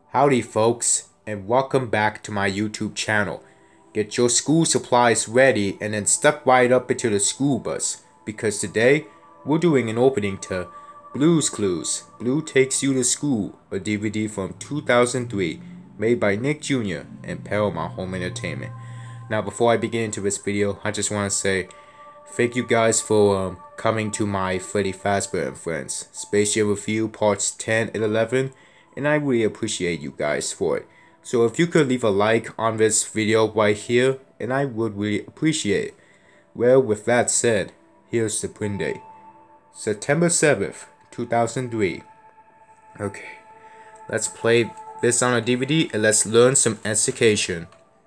Howdy folks, and welcome back to my YouTube channel. Get your school supplies ready and then step right up into the school bus, because today we're doing an opening to Blue's Clues, Blue Takes You to School, a DVD from 2003, made by Nick Jr. and Paramount Home Entertainment. Now before I begin into this video, I just want to say thank you guys for coming to my Freddy Fazbear and Friends Space Jam Review Parts 10 and 11, and I really appreciate you guys for it. So if you could leave a like on this video right here, and I would really appreciate it. Well, with that said, here's the print date. September 7th, 2003. Okay, let's play this on a DVD and let's learn some education.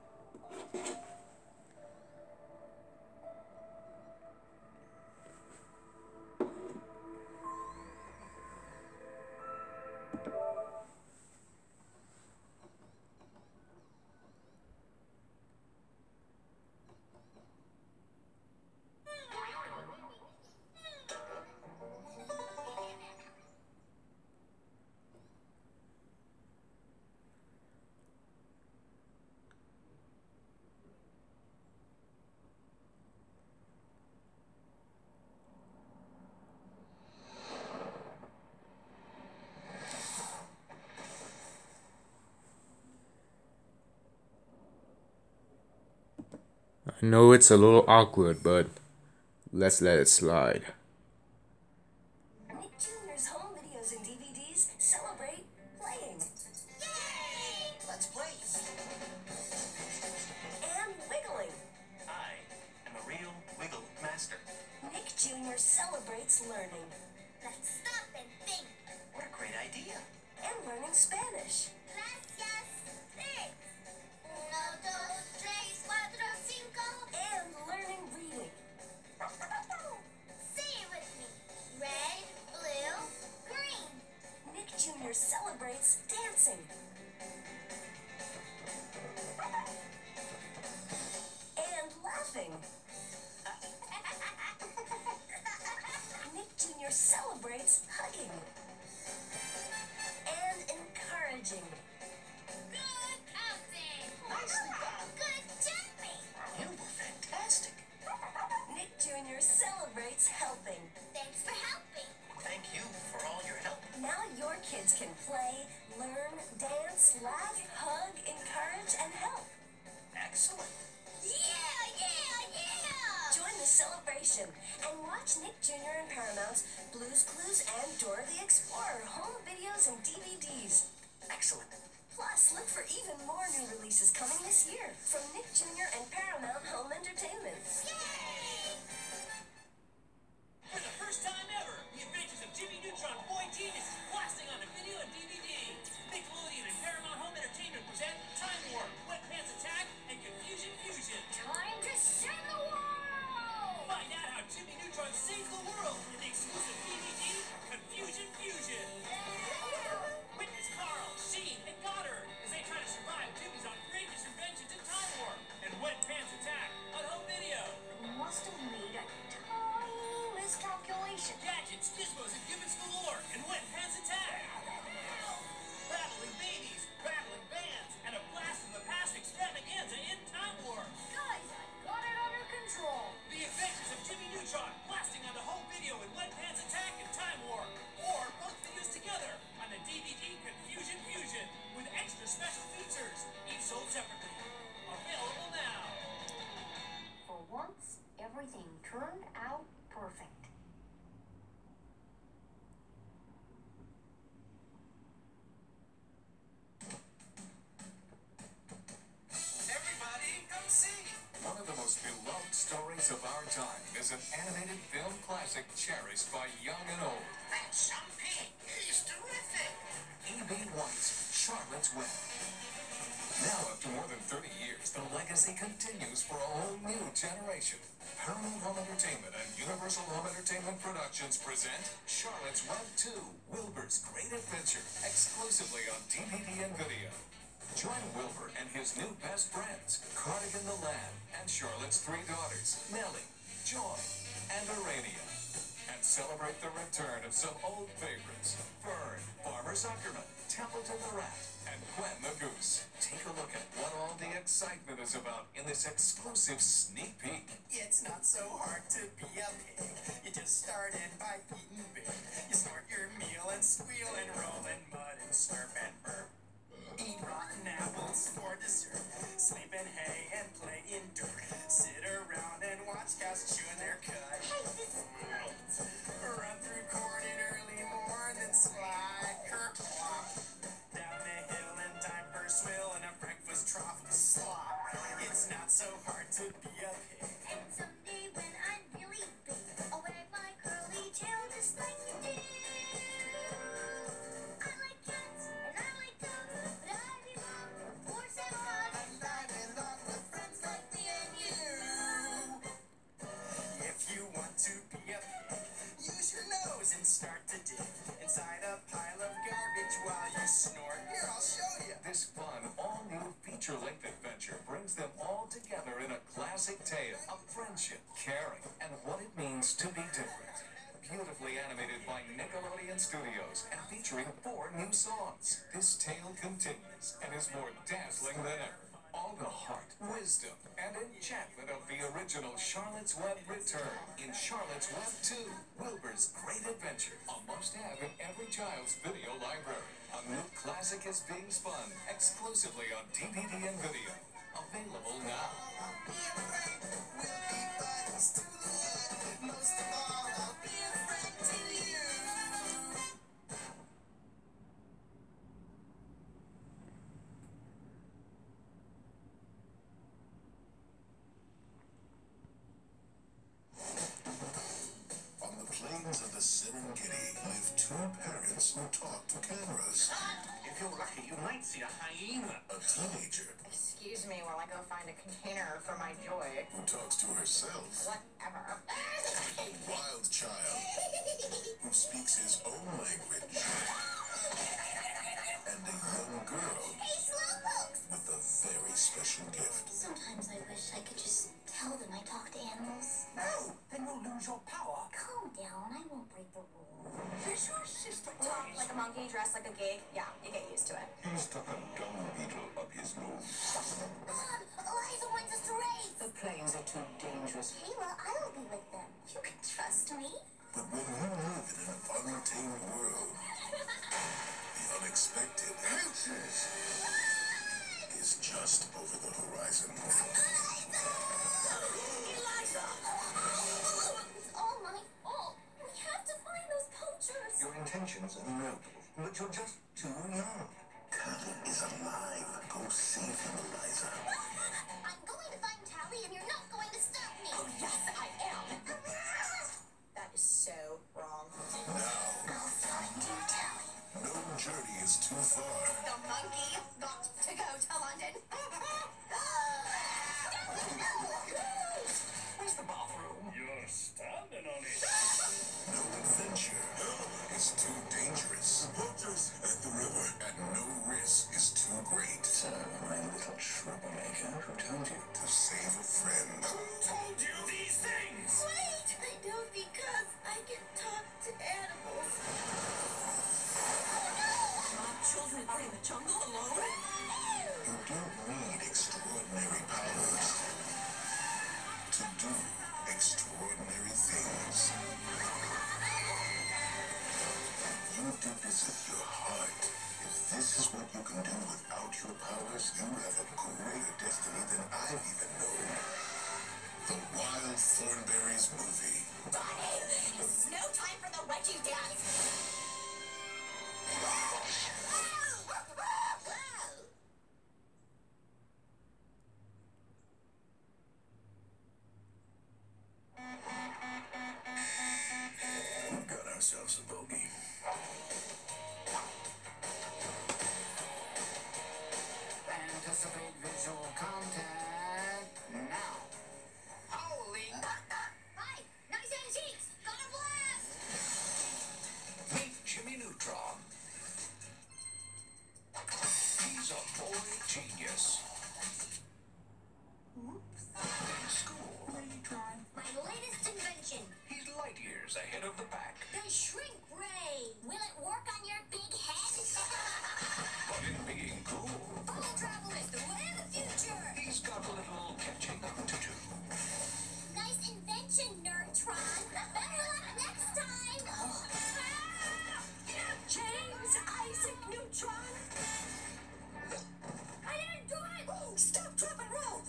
I know it's a little awkward, but let's let it slide. Nick Jr.'s home videos and DVDs celebrate playing. Yay! Let's play. And wiggling. I am a real wiggle master. Nick Jr. celebrates learning. Let's stop and think. What a great idea. And learning Spanish. Gracias. Thanks. Uno, dos, tres, cuatro, cinco. And learning reading. Say it with me. Red, blue, green. Nick Jr. celebrates dancing. And laughing. Nick Jr. celebrates hugging. And encouraging. Good counting. Nicely done. Good jumping. You were fantastic. Nick Jr. celebrates helping. Thanks for helping. Thank you for all your help. Now your kids can play, learn, dance, laugh, hug, encourage, and help. Excellent. Yeah. Join the celebration and watch Nick Jr. and Paramount's Blue's Clues and Dora the Explorer home videos and DVDs. Excellent. Plus, look for even more new releases coming this year from Nick Jr. and Paramount Home Entertainment. Yay! For the first time ever, the adventures of Jimmy Neutron Boy Genius is blasting on the video and DVD. Nickelodeon and Paramount Home Entertainment present Time Warp, Wet Pants Attack, and Confusion Fusion. Time to save the world! Find out how Jimmy Neutron saves the world in the exclusive DVD, Confusion Fusion. Witness Carl, Sheen, and Goddard as they try to survive Jimmy's outrageous inventions in Time Warp and Wet Pants Attack on home video. Must have made a tiny miscalculation. Gadgets, gizmos, and gimmicks galore in Wet Pants Attack. Battling babies, battling bands, and a blast from the past extravaganza in Time Warp. Guys, I got it under control. The adventures of Jimmy Neutron blasting on the home video in Wet Pants Attack and Time Warp. Or both videos together on the DVD Confusion Fusion with extra special features, each sold separately. Available now. For once, everything turned out perfect. Everybody, come see! One of the most beloved stories of our time is an animated film classic cherished by young and old. That's something. He's terrific. E.B. White's Charlotte's Web. Now, after more than 30 years, the legacy continues for a whole new generation. Paramount Home Entertainment and Universal Home Entertainment Productions present Charlotte's Web 2, Wilbur's Great Adventure, exclusively on DVD and video. Join Wilbur and his new best friends, Cardigan the Lad, and Charlotte's three daughters, Nellie, Joy, and Urania, and celebrate the return of some old favorites. Fern, Farmer Zuckerman, Templeton the Rat, and Gwen the Goose. Take a look at what all the excitement is about in this exclusive sneak peek. It's not so hard to be a pig. You just start in by eating big. You snort your meal and squeal and roll in mud and slurp and burp. Eat rotten apples for dessert. Sleep in hay and play in dirt. Sit around and watch cows chewing their cud. Hey, this is great. Run through corn in early morn and slide kerplop. Down the hill in time for swill and a breakfast trough slop. It's not so hard to be a pig. And someday when I'm really big, I'll wag my curly tail just like you do. I like cats and I like dogs, but I belong to horse and dog. And I belong with friends like me and you. If you want to be a pig, use your nose and start to dig inside a pile of garbage while you snort. Here, I'll show you. This fun, all-new feature-length adventure brings them all together in a classic tale of friendship, caring, and what it means to be different. Beautifully animated by Nickelodeon Studios and featuring 4 new songs. This tale continues and is more dazzling than ever. All the heart, wisdom, and enchantment of the original Charlotte's Web return in Charlotte's Web 2, Wilbur's Great Adventure, a must-have in every child's video library. A new classic is being spun exclusively on DVD and video. Available now. Be a friend, we'll be buddies to the end. Most of all, I'll be a friend to you. On the plains of the Serengeti live 2 parents who talk to cameras. If you're lucky, you might see a hyena. A teenager Excuse me while I go find a container for my joy. who talks to herself. Whatever. A wild child who speaks his own language. And a young girl Hey, slowpokes! with a very special gift. Sometimes I wish I could just tell them I talk to animals. No, then you'll lose your power. Calm down, I won't break the rules. Is your sister Talk like a monkey, dress like a gig. Yeah, you get used to it. He stuck a dung beetle up his nose. Mom, Eliza wants us to race. The planes are too dangerous. Kayla, I'll be with them. You can trust me. But when you live in an untamed world, the unexpected is just over the horizon. Eliza! It's all my fault. We have to find those poachers. Your intentions are noble, but you're just too young. Tally is alive. Go save him, Eliza. I'm going to find Tally, and you're not going to stop me. Oh, yes, I am. That is so wrong. Now, I'll find you, Tally. no journey is too far. The monkey got to go to London. Where's the bathroom? You're standing on it. No adventure is too dangerous. Poachers at the river, and no risk is too great. So, my little troublemaker, who told you? To save a friend. Told you these things. Wait! I know because I can talk to animals. My children are in the jungle alone. You don't need extraordinary powers to do extraordinary things. You did this with your heart. If this is what you can do without your powers, you have a greater destiny than I've even known. The Wildthornberrys movie. Donnie, this is no time for the wedgie dance. We've got ourselves a bogey. Anticipate visual contact now. Holy! Hi! Nice antiques! Got a blast! Meet Jimmy Neutron. He's a boy genius. In school, My latest invention. he's light years ahead of the cool. Follow Trampoline, the way of the future. He's got a little catching up to do. Nice invention, Neutron. Better luck next time. James Isaac Neutron. I didn't do it. Oh, stop, drop, and roll.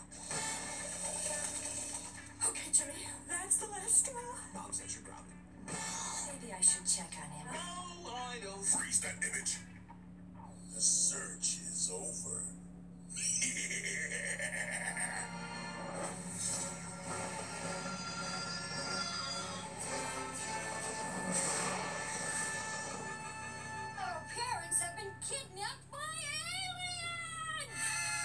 Okay, Jimmy, that's the last straw. Mom says you're dropping. Maybe I should check on him. No, I don't. Freeze that image. The search is over. Our parents have been kidnapped by aliens!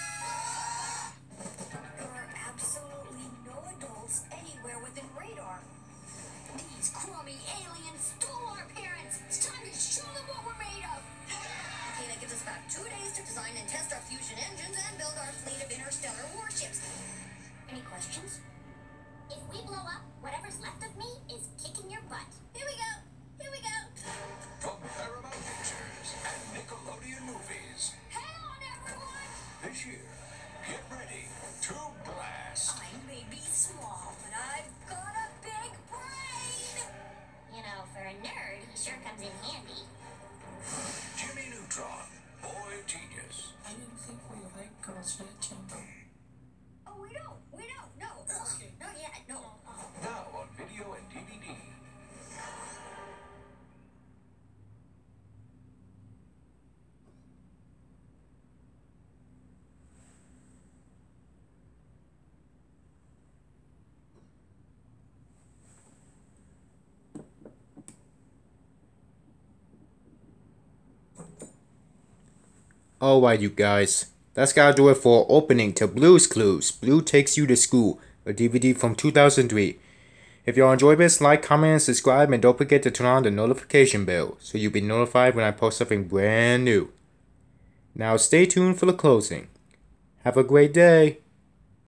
There are absolutely no adults anywhere within radar. These crummy aliens stole our parents. It's time to show them what we're made of. Okay, that gives us about 2 days to design and test our fusion engines and build our fleet of interstellar warships. Any questions? If we blow up, whatever's left of me is kicking your butt. Here we go. Here we go. From Paramount Pictures and Nickelodeon Movies. Hang on, everyone! This year, get ready to blast. I may be small, but I've got a big brain! You know, for a nerd, he sure comes in handy. Jimmy Neutron, boy genius. I didn't think we liked girls snatching. Oh, we don't, no. Not yet, no. Now on video and DVD. Alright, you guys. That's gotta do it for opening to Blue's Clues. Blue Takes You to School, a DVD from 2003. If y'all enjoy this, like, comment, and subscribe, and don't forget to turn on the notification bell so you'll be notified when I post something brand new. Now stay tuned for the closing. Have a great day.